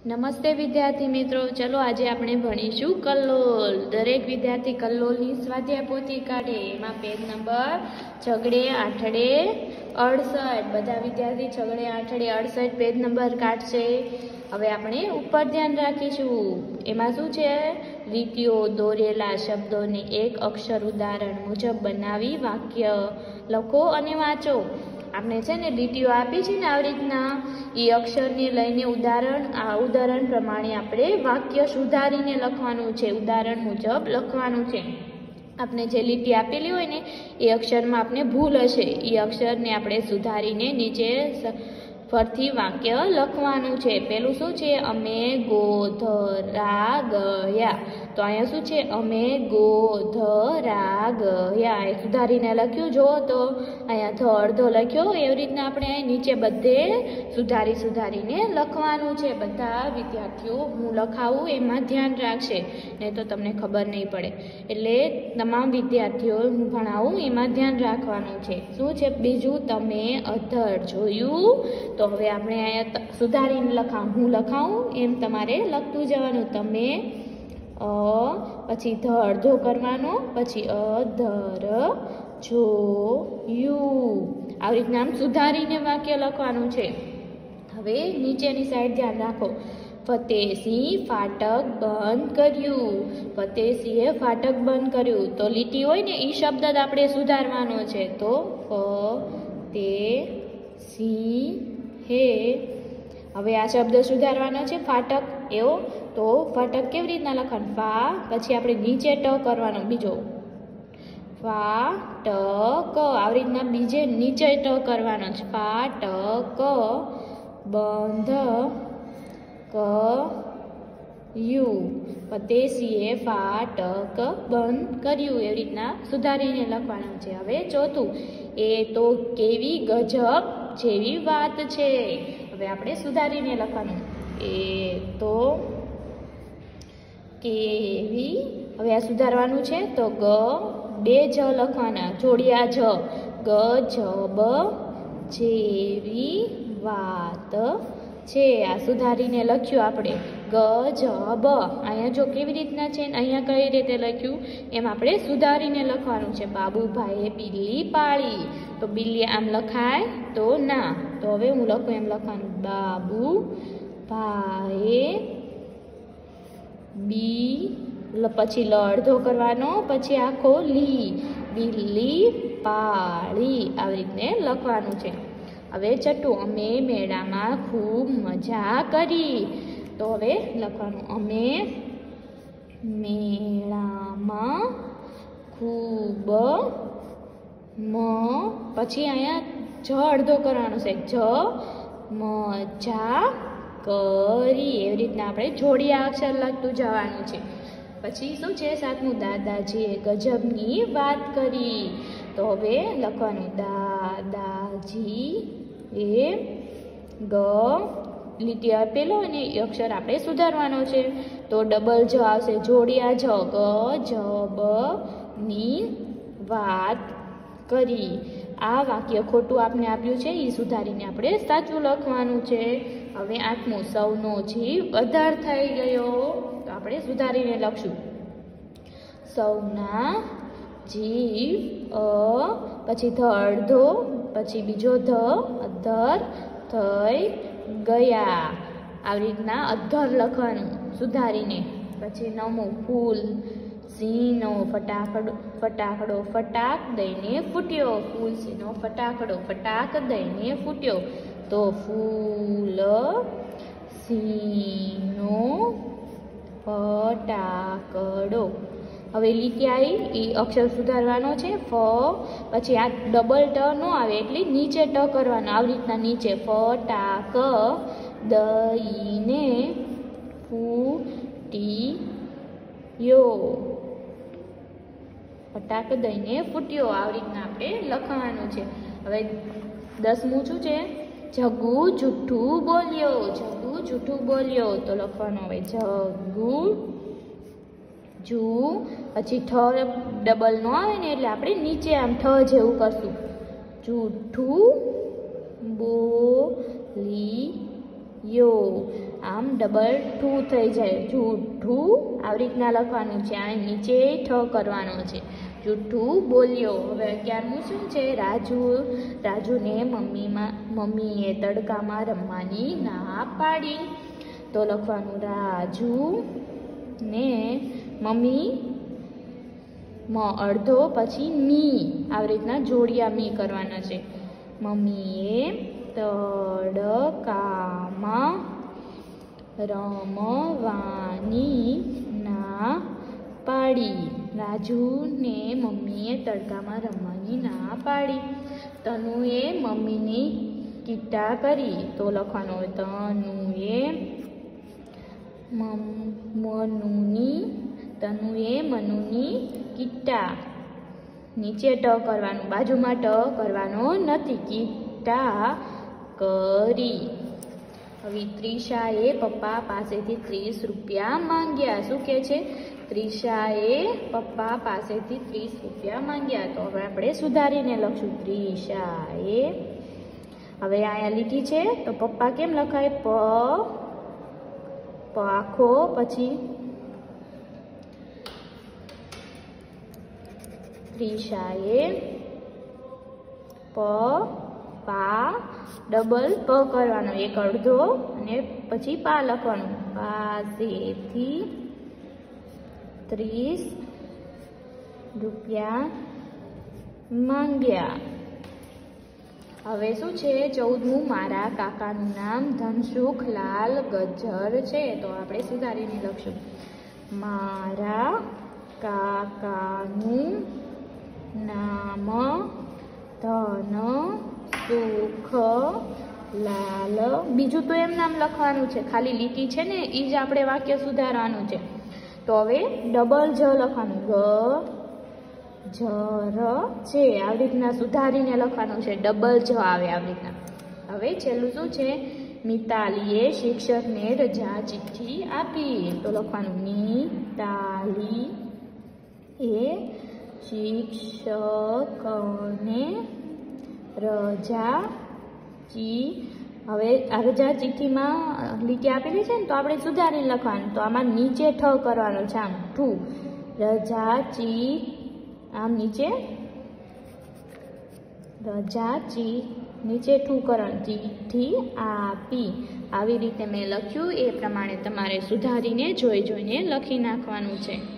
નમસ્તે વિદ્યાર્થી મિત્રો, ચલો આજે આપણે ભણીશું કલ્લોલ. દરેક વિદ્યાર્થી કલ્લોલની સ્વાધ્યાય પોથી કાઢે. એમાં પેજ નંબર છગડે આઠડે 68. બધા વિદ્યાર્થી છગડે આઠડે 68 પેજ નંબર કાઢશે. હવે આપણે ઉપર ધ્યાન રાખીશું. એમાં શું છે? લીટીઓ દોરેલા શબ્દોને એક અક્ષર ઉદાહરણ મુજબ બનાવી વાક્ય લખો અને વાંચો. આપણે છે ને લીટીઓ આપી છે ને આવી રીતના, એ અક્ષરને લઈને ઉદાહરણ પ્રમાણે આપણે વાક્ય સુધારીને લખવાનું છે, ઉદાહરણ મુજબ લખવાનું છે. આપણે જે લીટી આપેલી હોય ને એ અક્ષરમાં આપણે ભૂલ હશે, એ અક્ષરને આપણે સુધારીને નીચે ફરતી વાક્ય લખવાનું છે. પેલું શું છે? અમે ગોધરા ગયા. તો અહીંયા શું છે? અમે ગોધરા ગયા. એ સુધારીને લખ્યું. જો તો અહીંયા ધ અડધો લખ્યો. એવી રીતના આપણે નીચે બધે સુધારીને લખવાનું છે. બધા વિદ્યાર્થીઓ હું લખાવું એમાં ધ્યાન રાખશે, નહીં તો તમને ખબર નહીં પડે. એટલે તમામ વિદ્યાર્થીઓ હું ભણાવું એમાં ધ્યાન રાખવાનું છે. શું છે બીજું? તમે અધર જોયું. તો હવે આપણે અહીંયા સુધારીને હું લખાવું એમ તમારે લખતું જવાનું. તમે પછી ધ અડધો કરવાનો, પછી અધર જોયું. આવી રીતના આમ સુધારીને વાક્ય લખવાનું છે. હવે નીચેની સાઈડ ધ્યાન રાખો. ફતેહસિંહ ફાટક બંધ કર્યું. ફતેહસિંહે ફાટક બંધ કર્યું. તો લીટી હોય ને એ શબ્દ જ આપણે સુધારવાનો છે. તો ફતેહસિંહે. હવે આ શબ્દ સુધારવાનો છે ફાટક એવો. તો ફાટક કેવી રીતના લખવાનું? ફા પછી આપણે નીચે ટ કરવાનો બીજો. ફાટક આવી રીતના બીજે નીચે ટ કરવાનો છે. ફાટક બંધ કર્યું. ફતેહસિંહે ફાટક બંધ કર્યું. એવી રીતના સુધારીને લખવાનું છે. હવે ચોથું, એ તો કેવી ગજબ જેવી વાત છે. હવે આપણે સુધારીને લખવાનું. એ તો કેવી. હવે આ સુધારવાનું છે. તો ગ બે જ લખવાના, જોડિયા જ. ગજબ જેવી વાત છે. આ સુધારીને લખ્યું આપણે. ગજબ. અહીંયા જો કેવી રીતના છે, અહીંયા કઈ રીતે લખ્યું એમ આપણે સુધારીને લખવાનું છે. બાબુભાઈએ બિલ્લી પાળી. તો બિલ્લી આમ લખાય તો ના. તો હવે હું લખું એમ લખવાનું. બાબુભાઈએ પછી લ અડધો કરવાનો, પછી આખો લી. બિલ્લી પાળી. આવી રીતે લખવાનું છે. હવે છઠ્ઠું, અમે મેળામાં ખૂબ મજા કરી. તો હવે લખવાનું. અમે મેળામાં ખૂબ પછી અહીંયા જ અડધો કરવાનો છે. જ મજા કરી. એવી રીતના આપણે જોડિયા અક્ષર લખતું જવાનું છે. પછી શું છે? સાતમું, દાદાજીએ ગજબની વાત કરી. તો હવે લખવાનું. દાદાજી એ લીટી આપેલો અને એ અક્ષર આપણે સુધારવાનો છે. તો ડબલ જ આવશે, જોડિયા જ. ગજબ ની વાત કરી. આ વાક્ય ખોટું આપણે આપ્યું છે, એ સુધારીને આપણે સાચું લખવાનું છે. હવે આઠમું, સૌનો જીવ અધર થઈ ગયો. તો આપણે સુધારીને લખશું. સૌના જીવ પછી ધ અડધો, પછી બીજો ધ અધર થઈ ગયા. આવી રીતના અધર લખવાનું સુધારીને. પછી નવમું, ફૂલ સિંહનો ફટાકડો ફટાક દઈને ફૂટ્યો. ફૂલ સિંહનો ફટાકડો ફટાક દઈને ફૂટ્યો. તો ફૂલ સિંહનો ફટાકડો. હવે લીટી આવી, એ અક્ષર સુધારવાનો છે. ફ પછી આ ડબલ ટ ન આવે એટલે નીચે ટ કરવાનો. આવી રીતના નીચે. ફટાક દઈને ફૂટ્યો. ફટાક દઈને ફૂટ્યો. આવી રીતના આપણે લખવાનું છે. હવે 10મું શું છે? જગ્ગુ જૂઠું બોલ્યો. જગ્ગુ જૂઠું બોલ્યો. તો લખવાનું હવે જગ્ગુ પછી ઠ ડબલ નો આવે ને એટલે આપણે નીચે આમ ઠ જેવું કરશું. જૂઠું બોલ્યો. આમ ડબલ ઠું થઈ જાય, જૂઠું આવી રીતના લખવાનું છે. આ નીચે ઠ કરવાનો છે, જૂઠું બોલ્યો. હવે 11મું શું છે? રાજુને મમ્મીએ તડકામાં રમવાની ના પાડી. તો લખવાનું રાજુ ને મમ્મી અડધો પછી મી, આવી રીતના જોડિયા મી કરવાના છે. મમ્મીએ તડકામાં રમવાની ના પાડી. રાજુને મમ્મીએ તડકામાં રમવાની ના પાડી. તનુએ મમ્મીની કીટા કરી. તો લખવાનું હોય તનુએ મનુની કીટા. નીચે ટ કરવાનું, બાજુમાં ટ કરવાનો નથી. કીટા કરી. હવે ત્રિષાએ પપ્પા પાસેથી 30 રૂપિયા માંગ્યા. શું કહે છે? ત્રિષાએ પપ્પા પાસેથી 30 રૂપિયા માંગ્યા. તો હવે આપણે સુધારીને લખશું ત્રિષાએ. હવે અહીંયા લીટી છે તો પપ્પા કેમ લખાય? પ આખો પછી ત્રિષાએ પા ડબલ પ કરવાનો, એક અડધો અને પછી પા લખવાનું. પાસેથી 30 રૂપિયા માંગ્યા. હવે શું છે? 14મું મારા કાકાનું નામ ધનસુખલાલ ગજ્જર છે. તો આપણે સુધારીને લખશું મારા કાકાનું નામ ધનસુખલાલ. બીજું તો એમ નામ લખવાનું છે, ખાલી લીટી છે ને એ જ આપણે વાક્ય સુધારવાનું છે. તો હવે ડબલ જ લખવાનું, જર છે. આવી રીતના સુધારીને લખવાનું છે, ડબલ જ આવે આવી રીતના. હવે છેલ્લું શું છે? મિતાલીએ શિક્ષકને રજા ચિઠ્ઠી આપી. તો લખવાનું મિતાલીએ શિક્ષકને રજા હવે આ રજા ચિઠ્ઠીમાં લીટી આપેલી છે ને તો આપણે સુધારીને લખવાનું. તો આમાં નીચે ઠ કરવાનો છે, આમ ઠું. રજા આમ નીચે નીચે ઠું કરવાનું. ચિઠ્ઠી આપી. આવી રીતે મેં લખ્યું એ પ્રમાણે તમારે સુધારીને જોઈને લખી નાખવાનું છે.